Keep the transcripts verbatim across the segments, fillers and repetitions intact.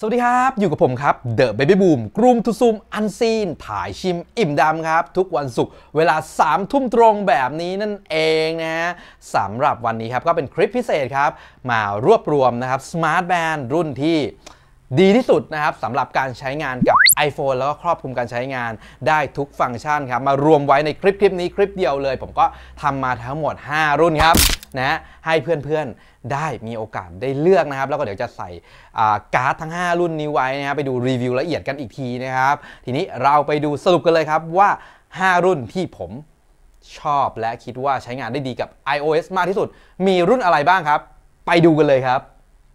สวัสดีครับอยู่กับผมครับ The Baby Boom กรุงทูซูมอันซีนถ่ายชิมอิ่มดำครับทุกวันศุกร์เวลาสามทุ่มตรงแบบนี้นั่นเองนะฮะสำหรับวันนี้ครับก็เป็นคลิปพิเศษครับมารวบรวมนะครับ Smart Band รุ่นที่ดีที่สุดนะครับสำหรับการใช้งานกับ iPhone แล้วก็ครอบคลุมการใช้งานได้ทุกฟังก์ชันครับมารวมไว้ในคลิปคลิปนี้คลิปเดียวเลยผมก็ทำมาทั้งหมดห้ารุ่นครับนะให้เพื่อนๆได้มีโอกาสได้เลือกนะครับแล้วก็เดี๋ยวจะใส่การ์ดทั้งห้ารุ่นนี้ไว้นะครับไปดูรีวิวละเอียดกันอีกทีนะครับทีนี้เราไปดูสรุปกันเลยครับว่าห้ารุ่นที่ผมชอบและคิดว่าใช้งานได้ดีกับ iOS มากที่สุดมีรุ่นอะไรบ้างครับไปดูกันเลยครับ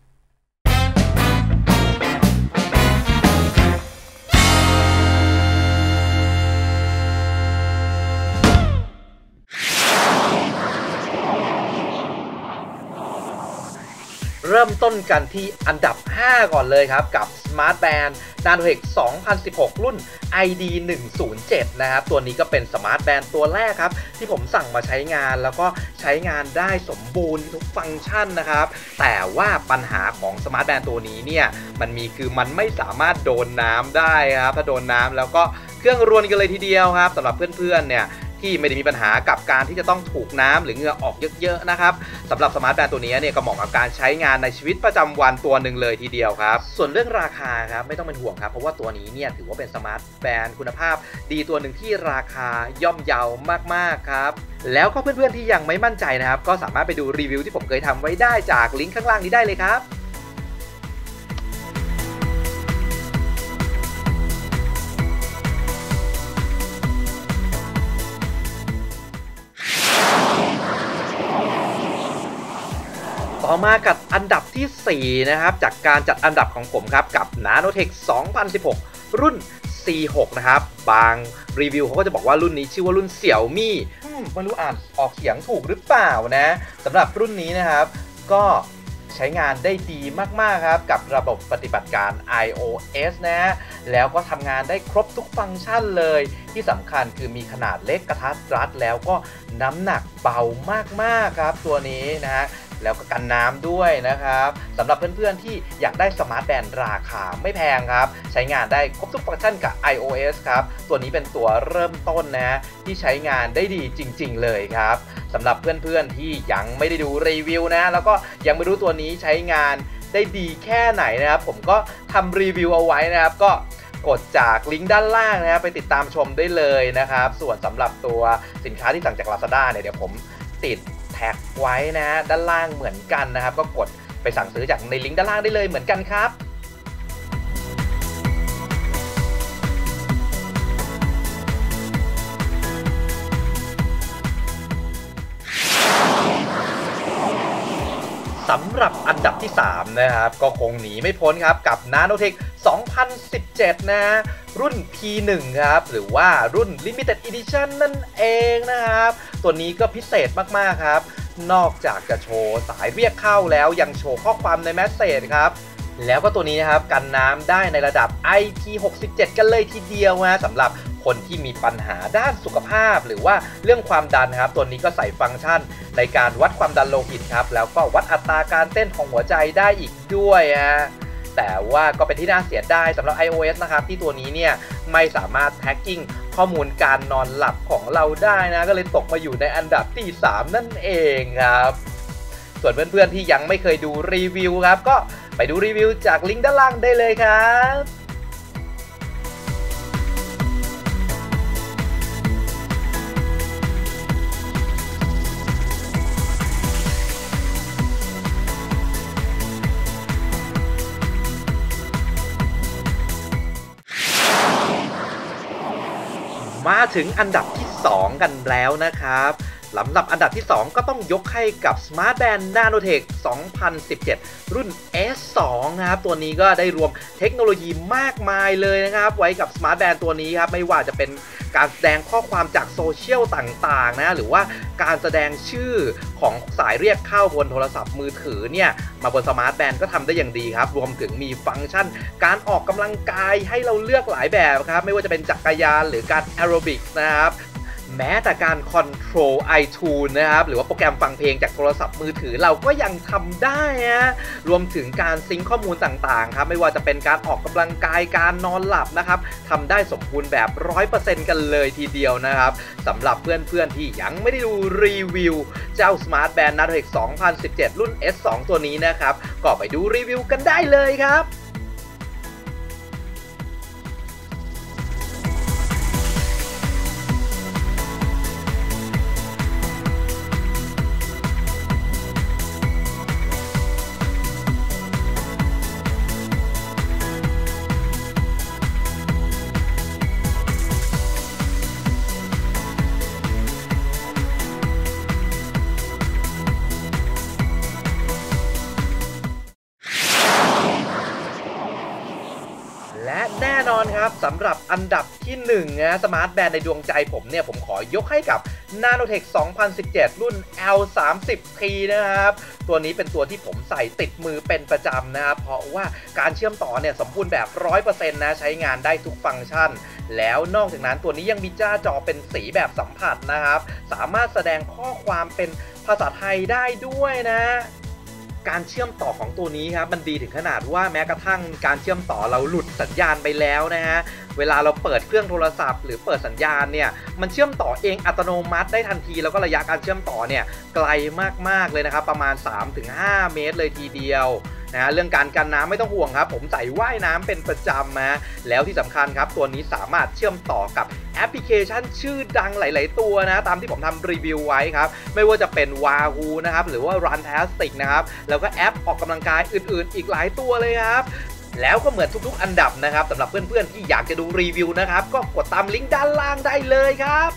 เริ่มต้นกันที่อันดับห้าก่อนเลยครับกับ Smart Band Nanotech สองพันสิบหก รุ่น ไอ ดี หนึ่งศูนย์เจ็ด นะครับตัวนี้ก็เป็น Smart Band ตัวแรกครับที่ผมสั่งมาใช้งานแล้วก็ใช้งานได้สมบูรณ์ทุกฟังก์ชันนะครับแต่ว่าปัญหาของ Smart Band ตัวนี้เนี่ยมันมีคือมันไม่สามารถโดนน้ำได้ครับถ้าโดนน้ำแล้วก็เครื่องรวนกันเลยทีเดียวครับสำหรับเพื่อนๆเนี่ยที่ไม่ได้มีปัญหากับการที่จะต้องถูกน้ำหรือเหงื่อออกเยอะๆนะครับสำหรับสมาร์ทแบนด์ตัวนี้เนี่ยก็เหมาะกับการใช้งานในชีวิตประจำวันตัวหนึ่งเลยทีเดียวครับส่วนเรื่องราคาครับไม่ต้องเป็นห่วงครับเพราะว่าตัวนี้เนี่ยถือว่าเป็นสมาร์ทแบนด์คุณภาพดีตัวหนึ่งที่ราคาย่อมเยาวมากๆครับแล้วก็เพื่อนๆที่ยังไม่มั่นใจนะครับก็สามารถไปดูรีวิวที่ผมเคยทำไว้ได้จากลิงก์ข้างล่างนี้ได้เลยครับต่อมากับอันดับที่สี่นะครับจากการจัดอันดับของผมครับกับ Nanotech สองพันสิบหก รุ่น ซี หก นะครับบางรีวิวเขาก็จะบอกว่ารุ่นนี้ชื่อว่ารุ่นเสี่ยวมี่ไม่รู้อ่านออกเสียงถูกหรือเปล่านะสำหรับรุ่นนี้นะครับก็ใช้งานได้ดีมากๆครับกับระบบปฏิบัติการ iOS นะแล้วก็ทำงานได้ครบทุกฟังก์ชันเลยที่สำคัญคือมีขนาดเล็กกระทัดรัดแล้วก็น้ำหนักเบามากๆครับตัวนี้นะฮะแล้วก็กันน้ำด้วยนะครับสำหรับเพื่อนๆที่อยากได้สมาร์ทแบนด์ราคาไม่แพงครับใช้งานได้ครบทุกฟังก์ชันกับ iOS ครับตัวนี้เป็นตัวเริ่มต้นนะที่ใช้งานได้ดีจริงๆเลยครับสำหรับเพื่อนๆที่ยังไม่ได้ดูรีวิวนะแล้วก็ยังไม่รู้ตัวนี้ใช้งานได้ดีแค่ไหนนะครับผมก็ทำรีวิวเอาไว้นะครับก็กดจากลิงก์ด้านล่างนะครับไปติดตามชมได้เลยนะครับส่วนสำหรับตัวสินค้าที่สั่งจาก Lazada เนี่ยเดี๋ยวผมติดแท็กไว้นะด้านล่างเหมือนกันนะครับก็กดไปสั่งซื้อจากในลิงก์ด้านล่างได้เลยเหมือนกันครับสำหรับอันดับที่สามนะครับก็คงหนีไม่พ้นครับกับ Nanotech สองพันสิบเจ็ด นะรุ่น พี หนึ่ง ครับหรือว่ารุ่น Limited Edition นั่นเองนะครับตัวนี้ก็พิเศษมากๆครับนอกจากจะโชว์สายเรียกเข้าแล้วยังโชว์ข้อความในแมสเสจครับแล้วก็ตัวนี้นะครับกันน้ำได้ในระดับ ไอ พี หกสิบเจ็ด กันเลยทีเดียวนะสำหรับคนที่มีปัญหาด้านสุขภาพหรือว่าเรื่องความดันครับตัวนี้ก็ใส่ฟังก์ชันในการวัดความดันโลหิตครับแล้วก็วัดอัตราการเต้นของหัวใจได้อีกด้วยฮะแต่ว่าก็เป็นที่น่าเสียดายสำหรับ iOS นะครับที่ตัวนี้เนี่ยไม่สามารถแท็กกิ้งข้อมูลการนอนหลับของเราได้นะก็เลยตกมาอยู่ในอันดับที่สามนั่นเองครับส่วนเพื่อนๆที่ยังไม่เคยดูรีวิวครับก็ไปดูรีวิวจากลิงก์ด้านล่างได้เลยครับมาถึงอันดับที่สองกันแล้วนะครับลำดับอันดับที่สองก็ต้องยกให้กับ Smart Band Nanotech สองพันสิบเจ็ด รุ่น เอส สอง นะครับตัวนี้ก็ได้รวมเทคโนโลยีมากมายเลยนะครับไว้กับ Smart Band ตัวนี้ครับไม่ว่าจะเป็นการแสดงข้อความจากโซเชียลต่างๆนะหรือว่าการแสดงชื่อของสายเรียกเข้าบนโทรศัพท์มือถือเนี่ยมาบน Smart Band ก็ทำได้อย่างดีครับรวมถึงมีฟังก์ชันการออกกำลังกายให้เราเลือกหลายแบบครับไม่ว่าจะเป็นจักรยานหรือการแอโรบิกส์นะครับแม้แต่การ Control iTunes นะครับหรือว่าโปรแกรมฟังเพลงจากโทรศัพท์มือถือเราก็ยังทำได้นะรวมถึงการซิงค์ข้อมูลต่างๆครับไม่ว่าจะเป็นการออกกำลังกายการนอนหลับนะครับทำได้สมบูรณ์แบบ ร้อยเปอร์เซ็นต์ กันเลยทีเดียวนะครับสำหรับเพื่อนๆที่ยังไม่ได้ดูรีวิวเจ้า Smart Band Nano-Tech สองพันสิบเจ็ด รุ่น เอส สอง ตัวนี้นะครับก็ไปดูรีวิวกันได้เลยครับและแน่นอนครับสำหรับอันดับที่หนึ่งนะสมาร์ทแบนด์ในดวงใจผมเนี่ยผมขอยกให้กับ Nano-Tech สองพันสิบเจ็ด รุ่น แอล สามสิบ ที นะครับตัวนี้เป็นตัวที่ผมใส่ติดมือเป็นประจำนะครับเพราะว่าการเชื่อมต่อเนี่ยสมบูรณ์แบบ ร้อยเปอร์เซ็นต์ นะใช้งานได้ทุกฟังก์ชันแล้วนอกจากนั้นตัวนี้ยังมีจ้าจอเป็นสีแบบสัมผัสนะครับสามารถแสดงข้อความเป็นภาษาไทยได้ด้วยนะการเชื่อมต่อของตัวนี้ครับมันดีถึงขนาดว่าแม้กระทั่งการเชื่อมต่อเราหลุดสัญญาณไปแล้วนะฮะเวลาเราเปิดเครื่องโทรศัพท์หรือเปิดสัญญาณเนี่ยมันเชื่อมต่อเองอัตโนมัติได้ทันทีแล้วก็ระยะการเชื่อมต่อเนี่ยไกลมากๆเลยนะครับประมาณ สามถึงห้า เมตรเลยทีเดียวนะเรื่องการกันน้ำไม่ต้องห่วงครับผมใส่ว่ายน้ำเป็นประจำนะแล้วที่สำคัญครับตัวนี้สามารถเชื่อมต่อกับแอปพลิเคชันชื่อดังหลายๆตัวนะตามที่ผมทำรีวิวไว้ครับไม่ว่าจะเป็น Wahoo นะครับหรือว่า Runtastic นะครับแล้วก็แอปออกกำลังกายอื่นๆอีกหลายตัวเลยครับแล้วก็เหมือนทุกๆอันดับนะครับสำหรับเพื่อนๆที่อยากจะดูรีวิวนะครับก็กดตามลิงก์ด้านล่างได้เลยครับ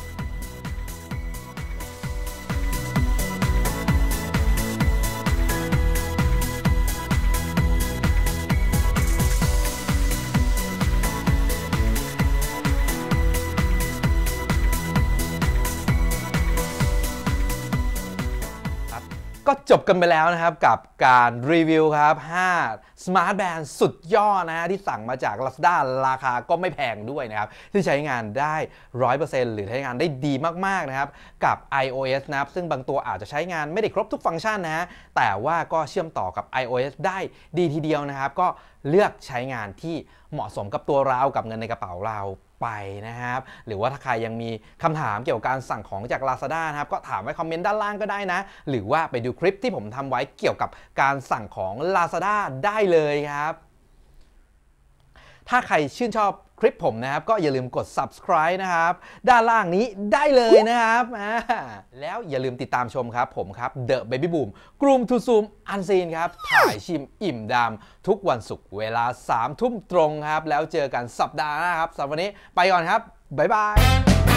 ก็จบกันไปแล้วนะครับกับการรีวิวครับห้า Smart Band สุดยอดนะฮะที่สั่งมาจาก Lazada ราคาก็ไม่แพงด้วยนะครับที่ใช้งานได้ ร้อยเปอร์เซ็นต์ หรือใช้งานได้ดีมากๆนะครับกับ iOS นะครับซึ่งบางตัวอาจจะใช้งานไม่ได้ครบทุกฟังก์ชันนะฮะแต่ว่าก็เชื่อมต่อกับ iOS ได้ดีทีเดียวนะครับก็เลือกใช้งานที่เหมาะสมกับตัวเรากับเงินในกระเป๋าเราไปนะครับหรือว่าถ้าใครยังมีคำถามเกี่ยวกับการสั่งของจาก Lazada นะครับก็ถามไว้คอมเมนต์ด้านล่างก็ได้นะหรือว่าไปดูคลิปที่ผมทำไว้เกี่ยวกับการสั่งของ Lazada ได้เลยครับถ้าใครชื่นชอบคลิปผมนะครับก็อย่าลืมกด Subscribe นะครับด้านล่างนี้ได้เลยนะครับแล้วอย่าลืมติดตามชมครับผมครับ The Baby Boom กลุ่ม To Zoom Unseen ครับถ่ายชิมอิ่มดำทุกวันศุกร์เวลาสามทุ่มตรงครับแล้วเจอกันสัปดาห์หน้าครับสำหรับวันนี้ไปก่อนครับบ๊ายบาย